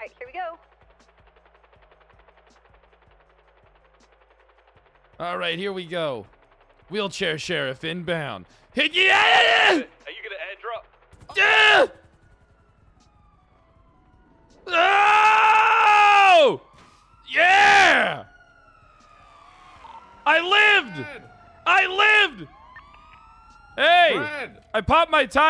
right, here we go. All right, here we go. Wheelchair sheriff inbound. Hit yeah! Are you gonna airdrop? Yeah! Oh! Yeah! I lived! Red! I lived! Hey! Red! I popped my tire.